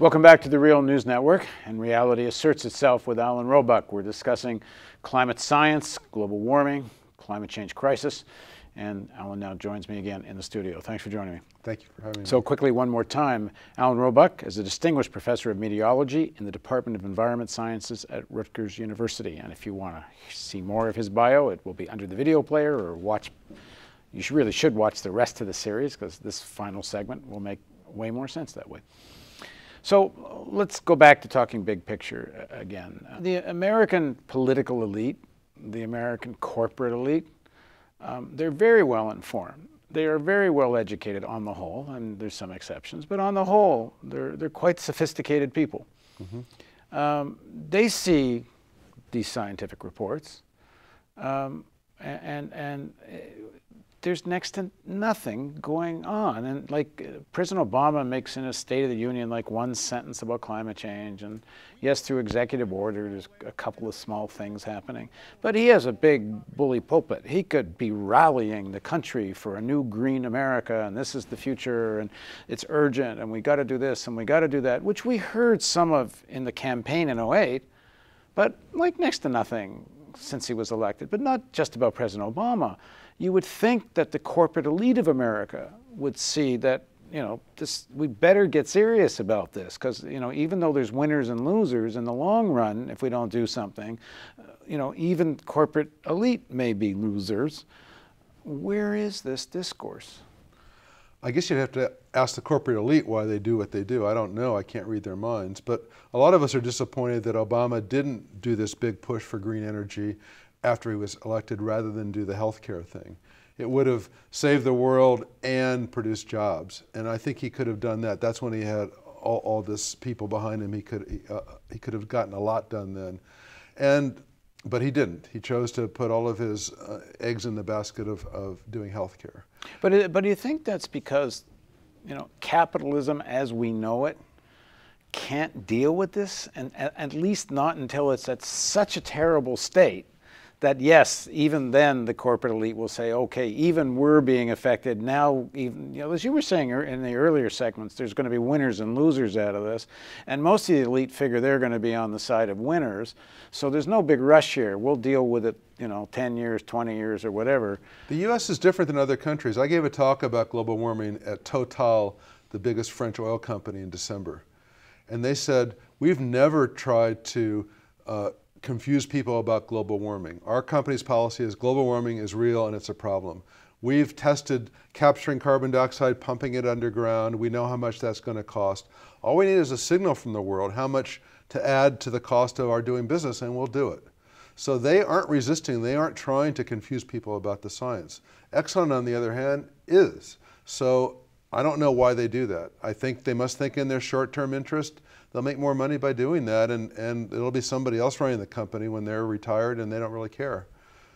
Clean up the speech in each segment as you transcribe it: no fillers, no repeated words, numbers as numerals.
Welcome back to the Real News Network, and Reality Asserts Itself with Alan Robock. We're discussing climate science, global warming, climate change crisis, and Alan now joins me again in the studio. Thanks for joining me. Thank you for having me. So quickly, one more time, Alan Robock is a distinguished professor of meteorology in the Department of Environment Sciences at Rutgers University. And if you want to see more of his bio, it will be under the video player, or watch. You really should watch the rest of the series, because this final segment will make way more sense that way. So let's go back to talking big picture again. The American political elite, the American corporate elite, they're very well informed. They are very well educated on the whole, and there's some exceptions, but on the whole, they're quite sophisticated people. Mm-hmm. They see these scientific reports, and there's next to nothing going on. And like President Obama makes in a State of the Union like one sentence about climate change, and yes, through executive order, there's a couple of small things happening. But he has a big bully pulpit. He could be rallying the country for a new green America, and this is the future, and it's urgent, and we got to do this, and we got to do that, which we heard some of in the campaign in '08, but like next to nothing since he was elected. But not just about President Obama. You would think that the corporate elite of America would see that, you know, we better get serious about this, because, you know, even though there's winners and losers in the long run, if we don't do something, you know, even corporate elite may be losers. Where is this discourse? I guess you'd have to ask the corporate elite why they do what they do. I don't know. I can't read their minds. But a lot of us are disappointed that Obama didn't do this big push for green energy after he was elected, rather than do the healthcare thing. It would have saved the world and produced jobs. And I think he could have done that. That's when he had all this people behind him. He could have gotten a lot done then. But he didn't. He chose to put all of his eggs in the basket of doing healthcare. But do you think that's because, you know, capitalism as we know it can't deal with this, and at least not until it's at such a terrible state that, yes, even then the corporate elite will say, okay, even we're being affected now. Even, you know, as you were saying in the earlier segments, there's going to be winners and losers out of this, and most of the elite figure they're going to be on the side of winners. So there's no big rush here. We'll deal with it, you know, 10 years, 20 years, or whatever. The U.S. is different than other countries. I gave a talk about global warming at Total, the biggest French oil company, in December, and they said, we've never tried to confuse people about global warming. Our company's policy is global warming is real and it's a problem. We've tested capturing carbon dioxide, pumping it underground. We know how much that's going to cost. All we need is a signal from the world how much to add to the cost of our doing business, and we'll do it. So they aren't resisting. They aren't trying to confuse people about the science. Exxon, on the other hand, is. So I don't know why they do that. I think they must think in their short-term interest. They'll make more money by doing that, and it'll be somebody else running the company when they're retired and they don't really care.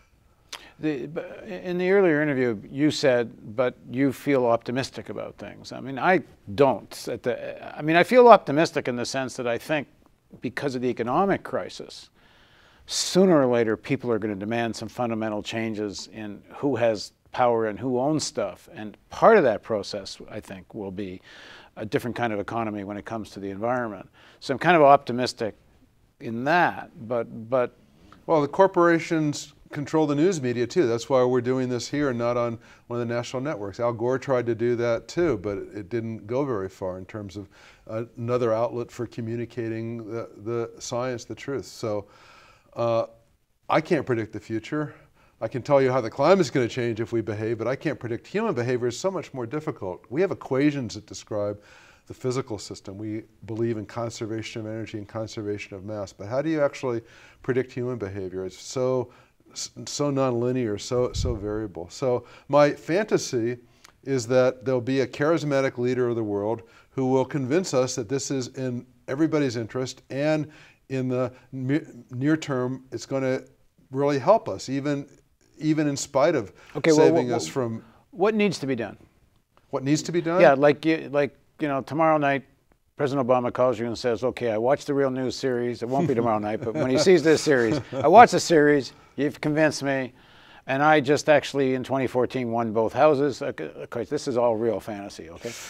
In the earlier interview, you said, but you feel optimistic about things. I mean, I don't. I mean, I feel optimistic in the sense that I think because of the economic crisis, sooner or later people are going to demand some fundamental changes in who has power and who owns stuff. And part of that process, I think, will be a different kind of economy when it comes to the environment. So I'm kind of optimistic in that, but well, the corporations control the news media too. That's why we're doing this here and not on one of the national networks. Al Gore tried to do that too, but it didn't go very far in terms of another outlet for communicating the science, the truth. So I can't predict the future. I can tell you how the climate's going to change if we behave, but I can't predict. Human behavior is so much more difficult. We have equations that describe the physical system. We believe in conservation of energy and conservation of mass, but how do you actually predict human behavior? It's so nonlinear, so variable. So my fantasy is that there'll be a charismatic leader of the world who will convince us that this is in everybody's interest, and in the near term, it's going to really help us, even in spite of saving us from. What needs to be done? What needs to be done? Yeah, like you know, tomorrow night, President Obama calls you and says, okay, I watched the Real News series. It won't be tomorrow night, but when he sees this series, I watched the series, you've convinced me, and I just actually in 2014 won both houses. Of course, this is all real fantasy, okay?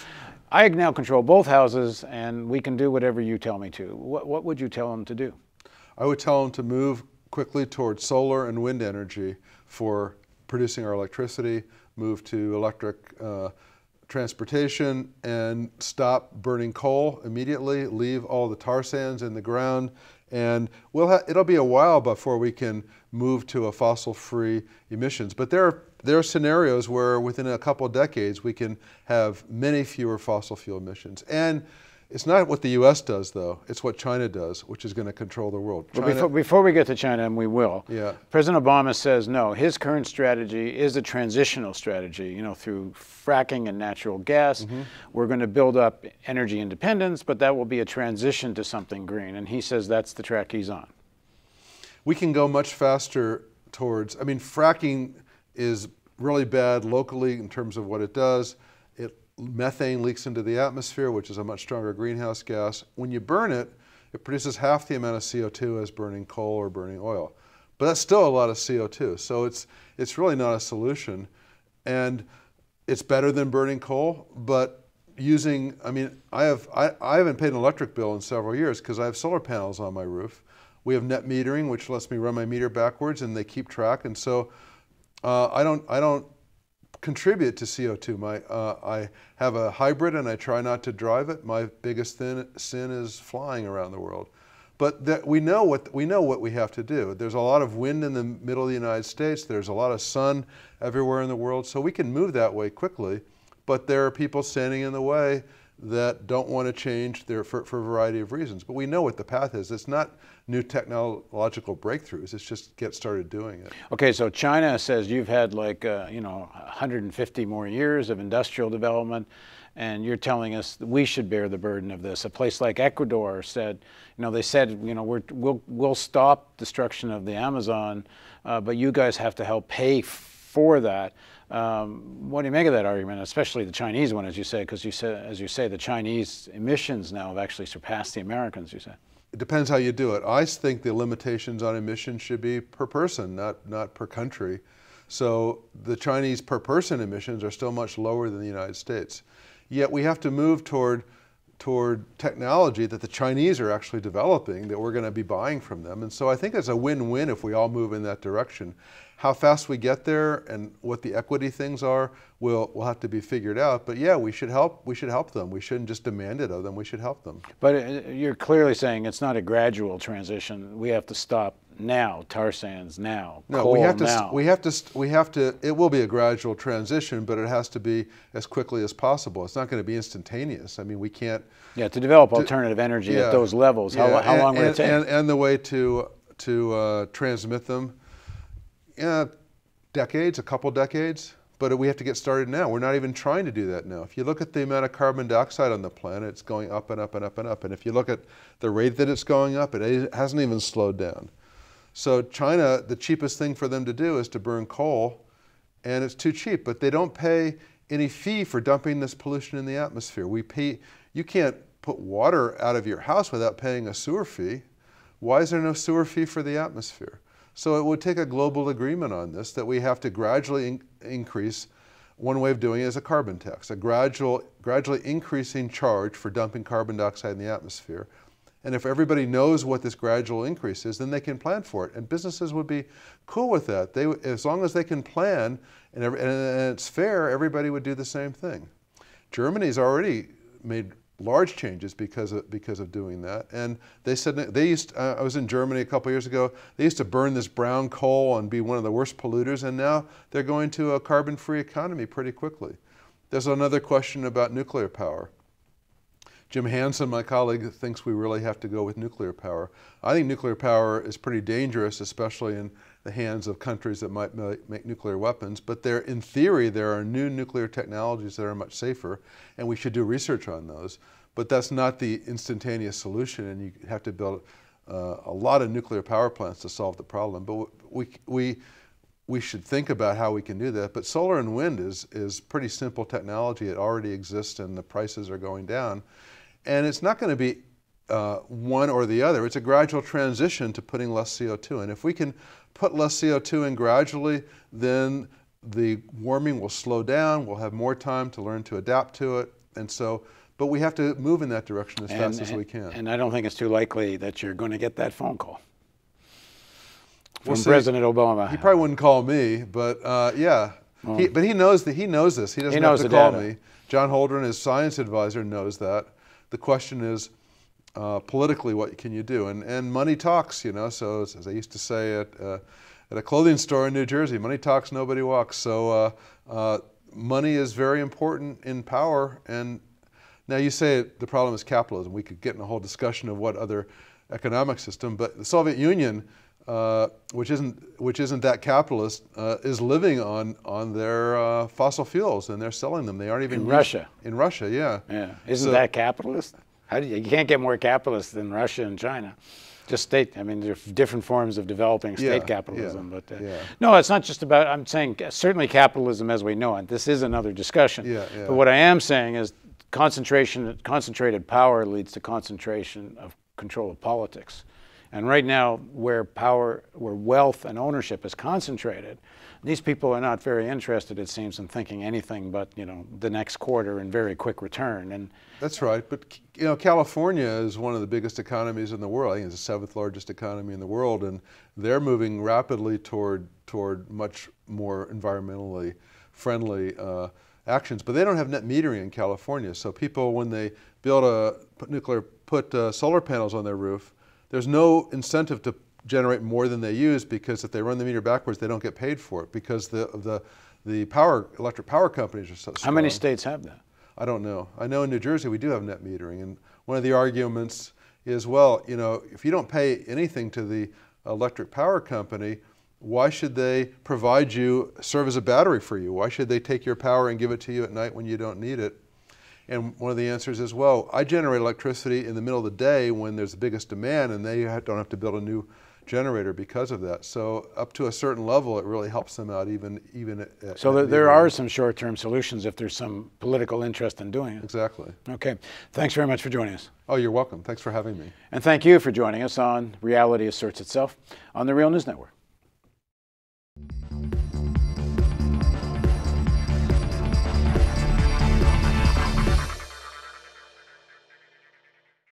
I now control both houses, and we can do whatever you tell me to. What would you tell them to do? I would tell them to move quickly towards solar and wind energy for producing our electricity, move to electric transportation, and stop burning coal immediately, leave all the tar sands in the ground, and it'll be a while before we can move to a fossil-free emissions. But there are scenarios where within a couple of decades we can have many fewer fossil fuel emissions. And it's not what the US does, though. It's what China does, which is going to control the world. Well, before we get to China, and we will, yeah. President Obama says no. His current strategy is a transitional strategy, through fracking and natural gas. Mm-hmm. We're going to build up energy independence, but that will be a transition to something green. And he says that's the track he's on. We can go much faster towards, fracking is really bad locally in terms of what it does. Methane leaks into the atmosphere, which is a much stronger greenhouse gas. When you burn it, it produces half the amount of CO2 as burning coal or burning oil. But that's still a lot of CO2, so it's really not a solution. And it's better than burning coal, but I haven't paid an electric bill in several years because I have solar panels on my roof. We have net metering, which lets me run my meter backwards, and they keep track. And so I don't contribute to CO2. I have a hybrid and I try not to drive it. My biggest sin is flying around the world. But we know what we have to do. There's a lot of wind in the middle of the United States. There's a lot of sun everywhere in the world. So we can move that way quickly. But there are people standing in the way that don't want to change for a variety of reasons. But we know what the path is. It's not new technological breakthroughs. It's just get started doing it. Okay, so China says you've had 150 more years of industrial development, and you're telling us that we should bear the burden of this. A place like Ecuador said, we'll stop destruction of the Amazon, but you guys have to help pay for that. What do you make of that argument, especially the Chinese one, as you say, because as you say, the Chinese emissions now have actually surpassed the Americans, you say? It depends how you do it. I think the limitations on emissions should be per person, not per country. So the Chinese per person emissions are still much lower than the United States. Yet we have to move toward technology that the Chinese are actually developing that we're going to be buying from them. And so I think it's a win-win if we all move in that direction. How fast we get there and what the equity things are will have to be figured out. But yeah, we should help them. We shouldn't just demand it of them. We should help them. But you're clearly saying it's not a gradual transition. We have to stop now. Tar sands now. No, coal we have to. Now. We have to. It will be a gradual transition, but it has to be as quickly as possible. It's not going to be instantaneous. We can't. Yeah, to develop alternative energy at those levels. How long would it take? And the way to transmit them. Decades, a couple decades, but we have to get started now. We're not even trying to do that now. If you look at the amount of carbon dioxide on the planet, it's going up and up and up and up. And if you look at the rate that it's going up, it hasn't even slowed down. So China, the cheapest thing for them to do is to burn coal, and it's too cheap, but they don't pay any fee for dumping this pollution in the atmosphere. You can't put water out of your house without paying a sewer fee. Why is there no sewer fee for the atmosphere? So it would take a global agreement on this that we have to gradually increase. One way of doing it is a carbon tax, a gradually increasing charge for dumping carbon dioxide in the atmosphere. And if everybody knows what this gradual increase is, then they can plan for it. And businesses would be cool with that. As long as they can plan and it's fair, everybody would do the same thing. Germany's already made large changes because of doing that. And they said I was in Germany a couple years ago. They used to burn this brown coal and be one of the worst polluters, and now they're going to a carbon-free economy pretty quickly. There's another question about nuclear power. Jim Hansen, my colleague, thinks we really have to go with nuclear power. I think nuclear power is pretty dangerous, especially in the hands of countries that might make nuclear weapons. But in theory, there are new nuclear technologies that are much safer, and we should do research on those. But that's not the instantaneous solution, and you have to build a lot of nuclear power plants to solve the problem. But we should think about how we can do that. But solar and wind is pretty simple technology. It already exists, and the prices are going down. And it's not going to be one or the other. It's a gradual transition to putting less CO2 in. If we can put less CO2 in gradually, then the warming will slow down. We'll have more time to learn to adapt to it, And so, but we have to move in that direction as fast as we can. And I don't think it's too likely that you're going to get that phone call from We'll see. President Obama. He probably wouldn't call me, but yeah. Well, But he knows this. He doesn't He knows have to the call data. me. John Holdren, his science advisor, knows that. The question is, politically, what can you do? And money talks, you know. So as I used to say at a clothing store in New Jersey, money talks, nobody walks. So money is very important in power. And now you say the problem is capitalism. We could get in a whole discussion of what other economic system, but the Soviet Union, which isn't that capitalist, is living on their fossil fuels, and they're selling them. They aren't even in Russia. In Russia, yeah. Yeah, isn't that capitalist? You can't get more capitalist than Russia and China. Just state. I mean, there are different forms of developing state capitalism, but no, it's not just about. I'm saying certainly capitalism as we know it. This is another discussion. But what I am saying is concentrated power leads to concentration of control of politics. And right now, where wealth and ownership is concentrated, these people are not very interested, it seems, in thinking anything but, you know, the next quarter and very quick return. And that's right. But you know, California is one of the biggest economies in the world. I think it's the 7th largest economy in the world, and they're moving rapidly toward much more environmentally friendly actions. But they don't have net metering in California. So people, when they put solar panels on their roof, there's no incentive to generate more than they use, because if they run the meter backwards, they don't get paid for it, because the electric power companies are so strong. How many states have that? I don't know. I know in New Jersey we do have net metering, and one of the arguments is, well, you know, if you don't pay anything to the electric power company, why should they serve as a battery for you? Why should they take your power and give it to you at night when you don't need it? And one of the answers is, well, I generate electricity in the middle of the day when there's the biggest demand, and they don't have to build a new generator because of that. So up to a certain level, it really helps them out even at So there are some short-term solutions if there's some political interest in doing it. Exactly. Okay. Thanks very much for joining us. Oh, you're welcome. Thanks for having me. And thank you for joining us on Reality Asserts Itself on the Real News Network.